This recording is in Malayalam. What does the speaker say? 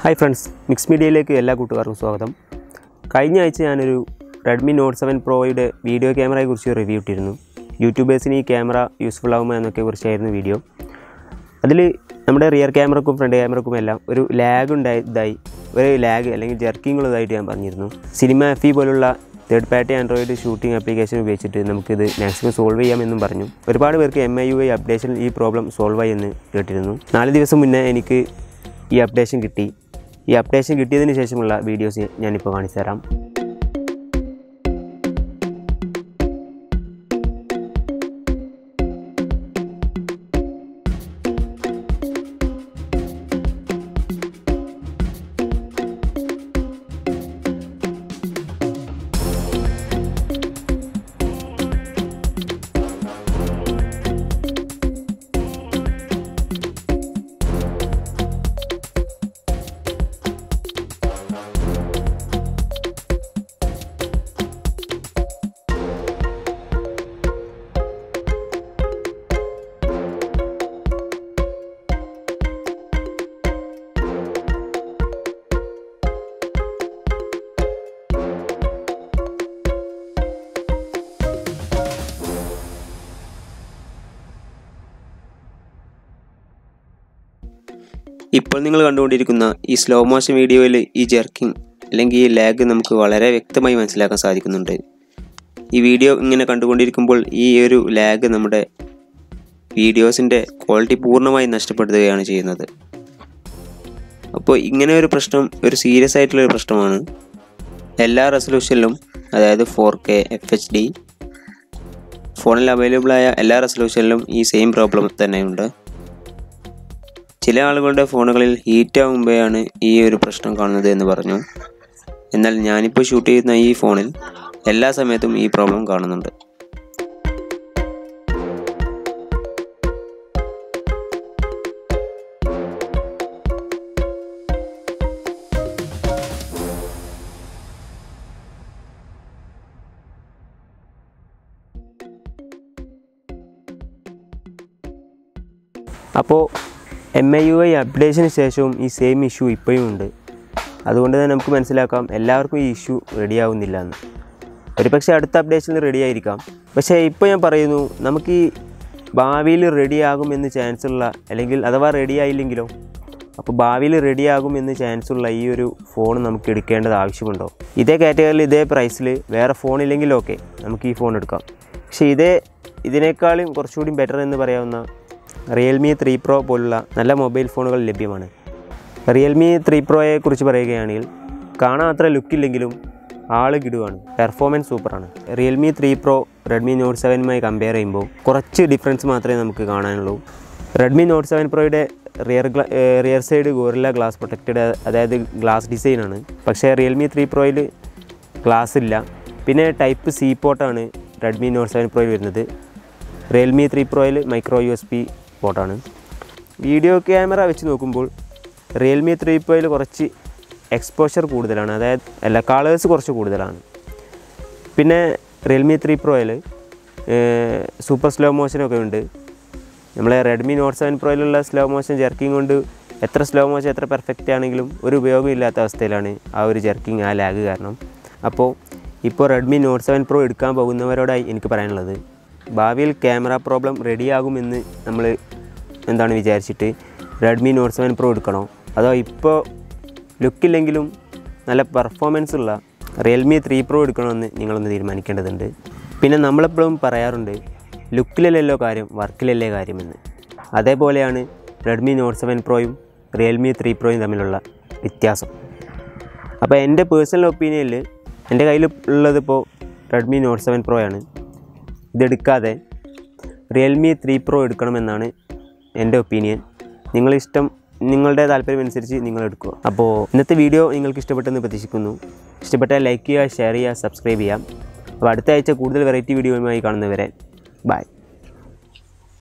ഹായ് ഫ്രണ്ട്സ്, മിക്സ് മീഡിയയിലേക്ക് എല്ലാ കൂട്ടുകാർക്കും സ്വാഗതം. കഴിഞ്ഞ ആഴ്ച ഞാനൊരു റെഡ്മി നോട്ട് 7 പ്രോയുടെ വീഡിയോ ക്യാമറയെക്കുറിച്ച് റിവ്യൂ ഇട്ടിരുന്നു. യൂട്യൂബേഴ്സിന് ഈ ക്യാമറ യൂസ്ഫുൾ ആകുമോ എന്നൊക്കെ കുറിച്ചായിരുന്നു വീഡിയോ. അതിൽ നമ്മുടെ റിയർ ക്യാമറക്കും ഫ്രണ്ട് ക്യാമറക്കും എല്ലാം ഒരു ലാഗ് ലാഗ് അല്ലെങ്കിൽ ജർക്കിംഗ് ഉള്ളതായിട്ട് ഞാൻ പറഞ്ഞിരുന്നു. സിനിമ FE പോലുള്ള third party android shooting application ഉപയോഗിച്ചിട്ട് നമുക്കിത് മാക്സിമം സോൾവ് ചെയ്യാമെന്നും പറഞ്ഞു. ഒരുപാട് പേർക്ക് MIUI അപ്ഡേഷനിൽ ഈ പ്രോബ്ലം സോൾവ് ആയി എന്ന് കേട്ടിരുന്നു. 4 ദിവസം മുന്നേ എനിക്ക് ഈ അപ്ഡേഷൻ കിട്ടി. ഈ അപ്ഡേഷൻ കിട്ടിയതിന് ശേഷമുള്ള വീഡിയോസ് ഞാനിപ്പോൾ കാണിച്ചു തരാം. ഇപ്പോൾ നിങ്ങൾ കണ്ടുകൊണ്ടിരിക്കുന്ന ഈ സ്ലോ മോഷൻ വീഡിയോയിൽ ഈ ജർക്കിംഗ് അല്ലെങ്കിൽ ഈ ലാഗ് നമുക്ക് വളരെ വ്യക്തമായി മനസ്സിലാക്കാൻ സാധിക്കുന്നുണ്ട്. ഈ വീഡിയോ ഇങ്ങനെ കണ്ടുകൊണ്ടിരിക്കുമ്പോൾ ഈ ഒരു ലാഗ് നമ്മുടെ വീഡിയോസിൻ്റെ ക്വാളിറ്റി പൂർണ്ണമായി നഷ്ടപ്പെടുത്തുകയാണ് ചെയ്യുന്നത്. അപ്പോൾ ഇങ്ങനെ ഒരു പ്രശ്നം ഒരു സീരിയസ് ആയിട്ടുള്ളൊരു പ്രശ്നമാണ്. എല്ലാ റെസൊല്യൂഷനിലും, അതായത് 4K FHD ഫോണിൽ അവൈലബിളായ എല്ലാ റെസൊല്യൂഷനിലും ഈ സെയിം പ്രോബ്ലം തന്നെയുണ്ട്. ചില ആളുകളുടെ ഫോണുകളിൽ ഹീറ്റ് ആകുമ്പോഴാണ് ഈ ഒരു പ്രശ്നം കാണുന്നത് എന്ന് പറഞ്ഞു. എന്നാൽ ഞാനിപ്പോൾ ഷൂട്ട് ചെയ്യുന്ന ഈ ഫോണിൽ എല്ലാ സമയത്തും ഈ പ്രോബ്ലം കാണുന്നുണ്ട്. അപ്പോൾ MIUI അപ്ഡേഷന് ശേഷവും ഈ സെയിം ഇഷ്യൂ ഇപ്പോഴും ഉണ്ട്. അതുകൊണ്ട് തന്നെ നമുക്ക് മനസ്സിലാക്കാം എല്ലാവർക്കും ഈ ഇഷ്യൂ റെഡിയാവുന്നില്ല എന്ന്. ഒരുപക്ഷെ അടുത്ത അപ്ഡേഷനിൽ റെഡി ആയിരിക്കാം. പക്ഷേ ഇപ്പോൾ ഞാൻ പറയുന്നു, നമുക്ക് ഈ ഭാവിയിൽ റെഡിയാകുമെന്ന് ചാൻസ് ഉള്ള, അല്ലെങ്കിൽ അഥവാ റെഡി ആയില്ലെങ്കിലോ, അപ്പോൾ ഭാവിയിൽ റെഡിയാകുമെന്ന് ചാൻസ് ഉള്ള ഈ ഒരു ഫോൺ നമുക്ക് എടുക്കേണ്ടത് ആവശ്യമുണ്ടോ? ഇതേ കാറ്റഗറിയിൽ ഇതേ പ്രൈസിൽ വേറെ ഫോണില്ലെങ്കിലും ഓക്കെ, നമുക്ക് ഈ ഫോൺ എടുക്കാം. പക്ഷേ ഇതിനേക്കാളും കുറച്ചുകൂടി ബെറ്റർ എന്ന് പറയാവുന്ന Realme 3 Pro പോലുള്ള നല്ല മൊബൈൽ ഫോണുകൾ ലഭ്യമാണ്. Realme 3 Proയെ കുറിച്ച് പറയുകയാണെങ്കിൽ കാണാൻ അത്ര ലുക്കില്ലെങ്കിലും ആള് കിടുവാണ്, പെർഫോമൻസ് സൂപ്പറാണ്. Realme 3 Pro Redmi Note 7മായി കമ്പയർ ചെയ്യുമ്പോൾ കുറച്ച് ഡിഫറൻസ് മാത്രമേ നമുക്ക് കാണാനുള്ളൂ. Redmi Note 7 Proയുടെ rear side Gorilla glass protected, അതായത് ഗ്ലാസ് ഡിസൈനാണ്. പക്ഷേ Realme 3 Proയിൽ ഗ്ലാസ് ഇല്ല. പിന്നെ ടൈപ്പ് C പോർട്ടാണ് Redmi Note 7 Proയിൽ വരുന്നത്. Realme 3 Proയിൽ മൈക്രോ USB പോർട്ടാണ്. വീഡിയോ ക്യാമറ വെച്ച് നോക്കുമ്പോൾ Realme 3 Proയിൽ കുറച്ച് എക്സ്പോഷർ കൂടുതലാണ്, അതായത് കളേഴ്സ് കുറച്ച് കൂടുതലാണ്. പിന്നെ Realme 3 Proയിൽ സൂപ്പർ സ്ലോ മോഷനൊക്കെ ഉണ്ട്. നമ്മളെ Redmi Note 7 Proയിലുള്ള സ്ലോ മോഷൻ ജർക്കിംഗ് കൊണ്ട് എത്ര സ്ലോ മോഷൻ എത്ര പെർഫെക്റ്റ് ആണെങ്കിലും ഒരു ഉപയോഗമില്ലാത്ത അവസ്ഥയിലാണ് ആ ഒരു ജർക്കിംഗ്, ആ ലാഗ് കാരണം. ഇപ്പോൾ Redmi Note 7 Pro എടുക്കാൻ പോകുന്നവരോടായി എനിക്ക് പറയാനുള്ളത്, ഭാവിയിൽ ക്യാമറ പ്രോബ്ലം റെഡിയാകുമെന്ന് നമ്മൾ വിചാരിച്ചിട്ട് Redmi Note 7 Pro എടുക്കണോ, അതോ ഇപ്പോൾ ലുക്കില്ലെങ്കിലും നല്ല പെർഫോമൻസ് ഉള്ള Realme 3 Pro എടുക്കണമെന്ന് നിങ്ങളൊന്ന് തീരുമാനിക്കേണ്ടതുണ്ട്. പിന്നെ നമ്മളെപ്പോഴും പറയാറുണ്ട്, ലുക്കിലല്ലല്ലോ കാര്യം, വർക്കിലല്ലേ കാര്യമെന്ന്. അതേപോലെയാണ് Redmi Note 7 Proയും Realme 3 Proയും തമ്മിലുള്ള വ്യത്യാസം. അപ്പോൾ എൻ്റെ പേഴ്സണൽ ഒപ്പീനിയനിൽ എൻ്റെ കയ്യിലുള്ളതിപ്പോൾ Redmi Note 7 Pro ആണ്. ഇതെടുക്കാതെ Realme 3 Pro എടുക്കണമെന്നാണ് എൻ്റെ ഒപ്പീനിയൻ. നിങ്ങളുടെ താല്പര്യമനുസരിച്ച് നിങ്ങൾ എടുക്കുക. അപ്പോൾ ഇന്നത്തെ വീഡിയോ നിങ്ങൾക്ക് ഇഷ്ടപ്പെട്ടെന്ന് പ്രതീക്ഷിക്കുന്നു. ഇഷ്ടപ്പെട്ടാൽ ലൈക്ക് ചെയ്യുക, ഷെയർ ചെയ്യുക, സബ്സ്ക്രൈബ് ചെയ്യാം. അപ്പോൾ അടുത്ത ആഴ്ച കൂടുതൽ വെറൈറ്റി വീഡിയോയുമായി കാണുന്നവരെ ബൈ.